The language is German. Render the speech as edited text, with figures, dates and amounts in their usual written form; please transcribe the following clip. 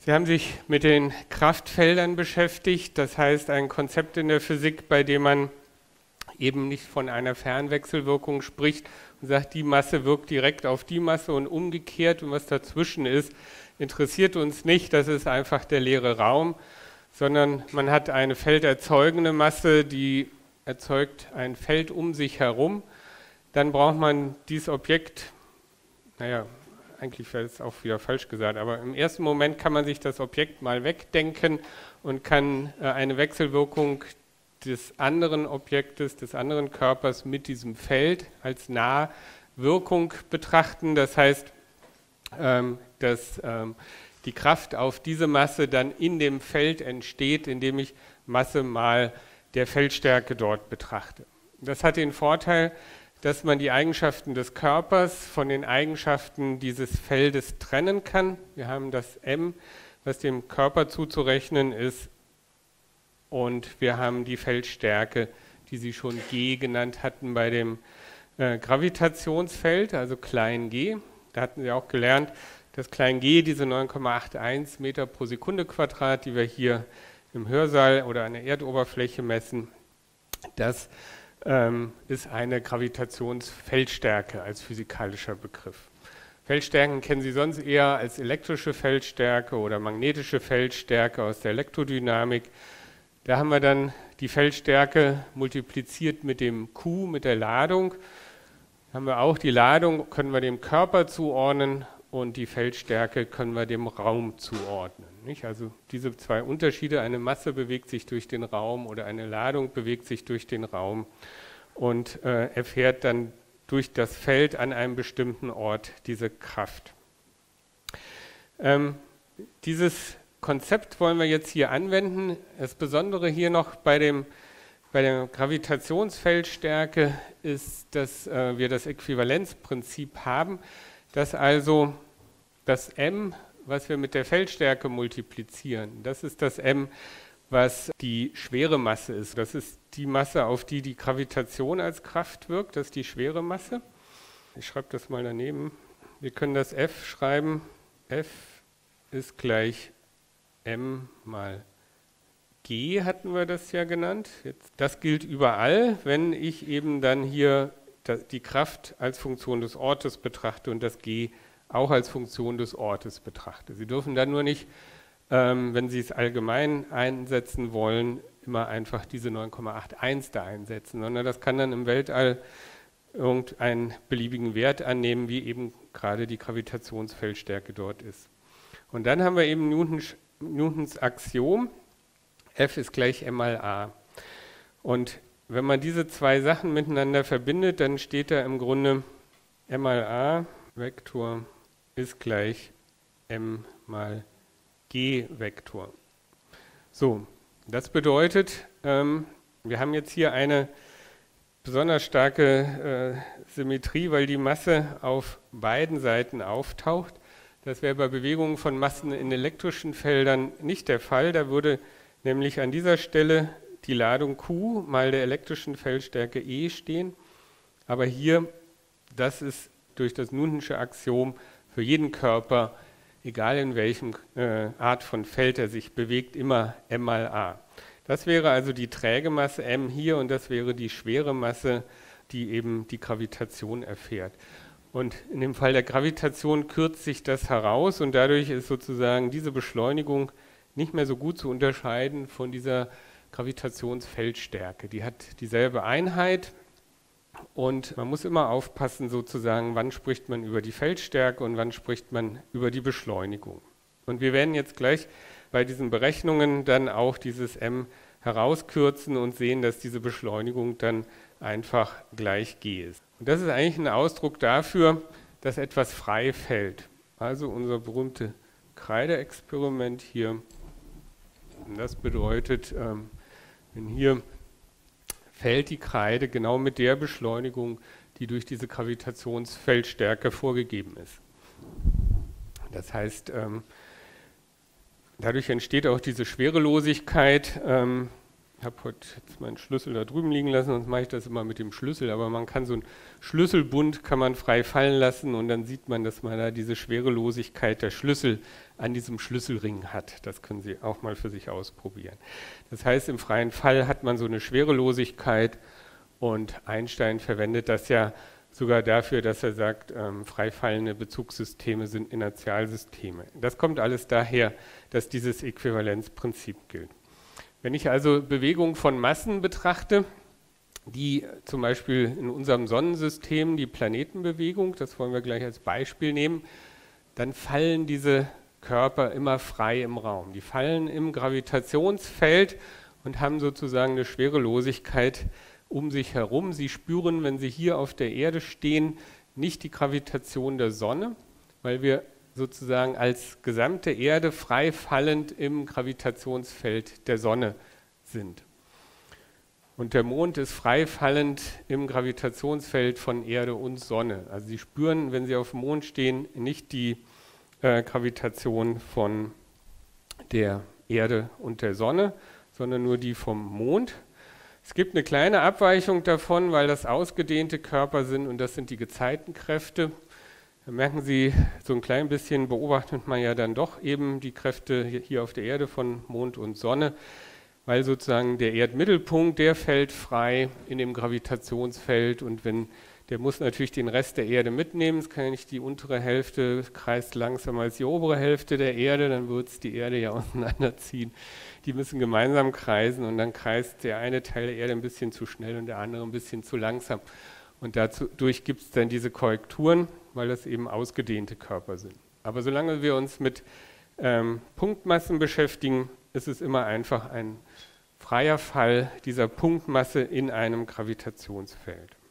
Sie haben sich mit den Kraftfeldern beschäftigt, das heißt ein Konzept in der Physik, bei dem man eben nicht von einer Fernwechselwirkung spricht und sagt, die Masse wirkt direkt auf die Masse und umgekehrt und was dazwischen ist, interessiert uns nicht, das ist einfach der leere Raum, sondern man hat eine felderzeugende Masse, die erzeugt ein Feld um sich herum, dann braucht man dieses Objekt, eigentlich wäre es auch wieder falsch gesagt, aber im ersten Moment kann man sich das Objekt mal wegdenken und kann eine Wechselwirkung des anderen Objektes, des anderen Körpers mit diesem Feld als Nahwirkung betrachten. Das heißt, dass die Kraft auf diese Masse dann in dem Feld entsteht, indem ich Masse mal der Feldstärke dort betrachte. Das hat den Vorteil, dass man die Eigenschaften des Körpers von den Eigenschaften dieses Feldes trennen kann. Wir haben das m, was dem Körper zuzurechnen ist, und wir haben die Feldstärke, die Sie schon g genannt hatten bei dem Gravitationsfeld, also klein g. Da hatten Sie auch gelernt, dass klein g, diese 9,81 Meter pro Sekunde Quadrat, die wir hier im Hörsaal oder an der Erdoberfläche messen, das ist eine Gravitationsfeldstärke als physikalischer Begriff. Feldstärken kennen Sie sonst eher als elektrische Feldstärke oder magnetische Feldstärke aus der Elektrodynamik. Da haben wir dann die Feldstärke multipliziert mit dem Q, mit der Ladung. Da haben wir auch die Ladung, können wir dem Körper zuordnen, und die Feldstärke können wir dem Raum zuordnen. Nicht? Also diese zwei Unterschiede, eine Masse bewegt sich durch den Raum oder eine Ladung bewegt sich durch den Raum und erfährt dann durch das Feld an einem bestimmten Ort diese Kraft. Dieses Konzept wollen wir jetzt hier anwenden. Das Besondere hier noch bei der Gravitationsfeldstärke ist, dass wir das Äquivalenzprinzip haben, dass also das m, was wir mit der Feldstärke multiplizieren, das ist das m, was die schwere Masse ist. Das ist die Masse, auf die die Gravitation als Kraft wirkt, das ist die schwere Masse. Ich schreibe das mal daneben. Wir können das F schreiben. F ist gleich m mal g, hatten wir das ja genannt. Das gilt überall, wenn ich eben dann hier die Kraft als Funktion des Ortes betrachte und das g auch als Funktion des Ortes betrachte. Sie dürfen dann nur nicht, wenn Sie es allgemein einsetzen wollen, immer einfach diese 9,81 da einsetzen, sondern das kann dann im Weltall irgendeinen beliebigen Wert annehmen, wie eben gerade die Gravitationsfeldstärke dort ist. Und dann haben wir eben Newtons Axiom, F ist gleich m mal a. Und wenn man diese zwei Sachen miteinander verbindet, dann steht da im Grunde m mal a Vektor ist gleich m mal g Vektor. So, das bedeutet, wir haben jetzt hier eine besonders starke Symmetrie, weil die Masse auf beiden Seiten auftaucht. Das wäre bei Bewegungen von Massen in elektrischen Feldern nicht der Fall. Da würde nämlich an dieser Stelle die Ladung Q mal der elektrischen Feldstärke E stehen. Aber hier, das ist durch das Newtonsche Axiom für jeden Körper, egal in welchem Art von Feld er sich bewegt, immer m mal a. Das wäre also die träge Masse m hier und das wäre die schwere Masse, die eben die Gravitation erfährt. Und in dem Fall der Gravitation kürzt sich das heraus und dadurch ist sozusagen diese Beschleunigung nicht mehr so gut zu unterscheiden von dieser Gravitationsfeldstärke. Die hat dieselbe Einheit und man muss immer aufpassen, sozusagen, wann spricht man über die Feldstärke und wann spricht man über die Beschleunigung. Und wir werden jetzt gleich bei diesen Berechnungen dann auch dieses m herauskürzen und sehen, dass diese Beschleunigung dann einfach gleich g ist. Und das ist eigentlich ein Ausdruck dafür, dass etwas frei fällt. Also unser berühmtes Kreideexperiment hier. Und das bedeutet, wenn hier fällt die Kreide genau mit der Beschleunigung, die durch diese Gravitationsfeldstärke vorgegeben ist. Das heißt, dadurch entsteht auch diese Schwerelosigkeit. habe heute jetzt meinen Schlüssel da drüben liegen lassen, sonst mache ich das immer mit dem Schlüssel, aber man kann so einen Schlüsselbund kann man frei fallen lassen und dann sieht man, dass man da diese Schwerelosigkeit der Schlüssel an diesem Schlüsselring hat. Das können Sie auch mal für sich ausprobieren. Das heißt, im freien Fall hat man so eine Schwerelosigkeit und Einstein verwendet das ja sogar dafür, dass er sagt, frei fallende Bezugssysteme sind Inertialsysteme. Das kommt alles daher, dass dieses Äquivalenzprinzip gilt. Wenn ich also Bewegung von Massen betrachte, die zum Beispiel in unserem Sonnensystem die Planetenbewegung, das wollen wir gleich als Beispiel nehmen, dann fallen diese Körper immer frei im Raum. Die fallen im Gravitationsfeld und haben sozusagen eine Schwerelosigkeit um sich herum. Sie spüren, wenn sie hier auf der Erde stehen, nicht die Gravitation der Sonne, weil wir sozusagen als gesamte Erde frei fallend im Gravitationsfeld der Sonne sind. Und der Mond ist frei fallend im Gravitationsfeld von Erde und Sonne. Also Sie spüren, wenn Sie auf dem Mond stehen, nicht die Gravitation von der Erde und der Sonne, sondern nur die vom Mond. Es gibt eine kleine Abweichung davon, weil das ausgedehnte Körper sind und das sind die Gezeitenkräfte. Da merken Sie, so ein klein bisschen beobachtet man ja dann doch eben die Kräfte hier auf der Erde von Mond und Sonne, weil sozusagen der Erdmittelpunkt, der fällt frei in dem Gravitationsfeld und der muss natürlich den Rest der Erde mitnehmen. Es kann ja nicht die untere Hälfte kreist langsamer als die obere Hälfte der Erde, dann wird es die Erde ja auseinanderziehen. Die müssen gemeinsam kreisen und dann kreist der eine Teil der Erde ein bisschen zu schnell und der andere ein bisschen zu langsam. Und dadurch gibt es dann diese Korrekturen, weil das eben ausgedehnte Körper sind. Aber solange wir uns mit Punktmassen beschäftigen, ist es immer einfach ein freier Fall dieser Punktmasse in einem Gravitationsfeld.